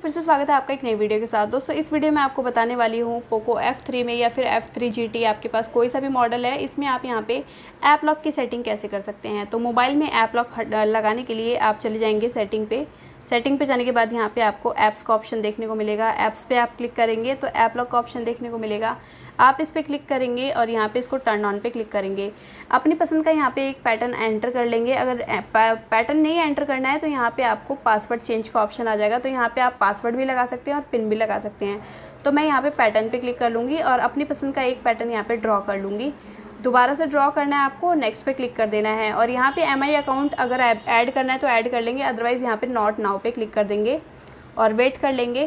फिर से स्वागत है आपका एक नई वीडियो के साथ। दोस्तों इस वीडियो में आपको बताने वाली हूँ पोको F3 में या फिर F3 GT आपके पास कोई सा भी मॉडल है, इसमें आप यहाँ पे ऐप लॉक की सेटिंग कैसे कर सकते हैं। तो मोबाइल में ऐप लॉक लगाने के लिए आप चले जाएंगे सेटिंग पे जाने के बाद यहाँ पे आपको ऐप्स का ऑप्शन देखने को मिलेगा। ऐप्स पे आप क्लिक करेंगे तो ऐप लॉक का ऑप्शन देखने को मिलेगा। आप इस पर क्लिक करेंगे और यहाँ पे इसको टर्न ऑन पे क्लिक करेंगे। अपनी पसंद का यहाँ पे एक पैटर्न एंटर कर लेंगे। अगर पैटर्न नहीं एंटर करना है तो यहाँ पे आपको पासवर्ड चेंज का ऑप्शन आ जाएगा। तो यहाँ पे आप पासवर्ड भी लगा सकते हैं और पिन भी लगा सकते हैं। तो मैं यहाँ पे पैटर्न पे क्लिक कर लूँगी और अपनी पसंद का एक पैटर्न यहाँ पे ड्रॉ कर लूँगी। दोबारा से ड्रॉ करना है आपको, नेक्स्ट पे क्लिक कर देना है। और यहाँ पे MI अकाउंट अगर ऐड करना है तो ऐड कर लेंगे, अदरवाइज़ यहाँ पे नॉट नाउ पे क्लिक कर देंगे और वेट कर लेंगे।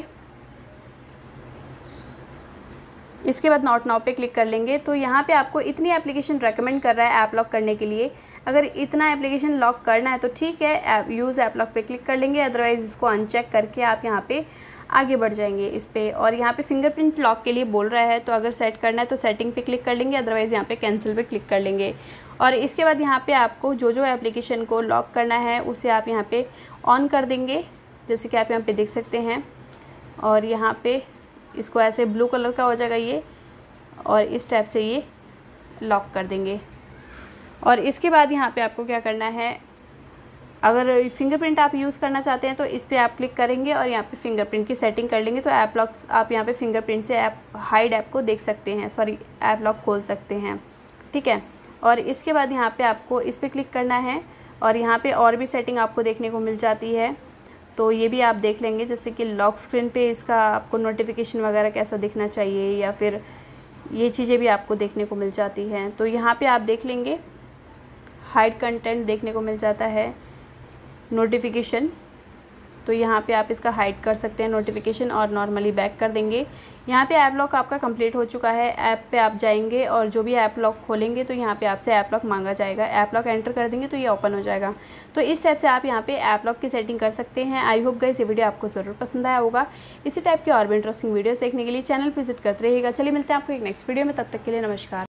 इसके बाद नॉट नाउ पे क्लिक कर लेंगे। तो यहाँ पे आपको इतनी एप्लीकेशन रेकमेंड कर रहा है ऐप लॉक करने के लिए। अगर इतना एप्लीकेशन लॉक करना है तो ठीक है, यूज़ ऐप लॉक पे क्लिक कर लेंगे, अदरवाइज़ इसको अनचेक करके आप यहाँ पे आगे बढ़ जाएंगे इस पे। और यहाँ पे फिंगरप्रिंट लॉक के लिए बोल रहा है, तो अगर सेट करना है तो सेटिंग पे क्लिक कर लेंगे, अदरवाइज़ यहाँ पे कैंसिल पे क्लिक कर लेंगे। और इसके बाद यहाँ पे आपको जो एप्लीकेशन को लॉक करना है उसे आप यहाँ पे ऑन कर देंगे, जैसे कि आप यहाँ पे देख सकते हैं। और यहाँ पे इसको ऐसे ब्लू कलर का हो जाएगा ये, और इस टाइप से ये लॉक कर देंगे। और इसके बाद यहाँ पे आपको क्या करना है, अगर फिंगरप्रिंट आप यूज़ करना चाहते हैं तो इस पर आप क्लिक करेंगे और यहाँ पे फिंगरप्रिंट की सेटिंग कर लेंगे। तो ऐप लॉक आप यहाँ पे फिंगरप्रिंट से हाइड ऐप को देख सकते हैं, ऐप लॉक खोल सकते हैं, ठीक है। और इसके बाद यहाँ पे आपको इस पर क्लिक करना है और यहाँ पे और भी सेटिंग आपको देखने को मिल जाती है, तो ये भी आप देख लेंगे। जैसे कि लॉक स्क्रीन पे इसका आपको नोटिफिकेशन वगैरह कैसा दिखना चाहिए, या फिर ये चीज़ें भी आपको देखने को मिल जाती हैं। तो यहाँ पे आप देख लेंगे, हाइड कंटेंट देखने को मिल जाता है, नोटिफिकेशन, तो यहाँ पे आप इसका हाइड कर सकते हैं नोटिफिकेशन और नॉर्मली बैक कर देंगे। यहाँ पे ऐप लॉक आपका कंप्लीट हो चुका है। ऐप पे आप जाएंगे और जो भी ऐप लॉक खोलेंगे तो यहाँ पे आपसे ऐप लॉक मांगा जाएगा। ऐप लॉक एंटर कर देंगे तो ये ओपन हो जाएगा। तो इस टाइप से आप यहाँ पे ऐप लॉक की सेटिंग कर सकते हैं। आई होप गाइस ये वीडियो आपको ज़रूर पसंद आया होगा। इसी टाइप के और भी इंटरेस्टिंग वीडियोस देखने के लिए चैनल विजिट करते रहिएगा। चलिए मिलते हैं आपको एक नेक्स्ट वीडियो में, तब तक के लिए नमस्कार।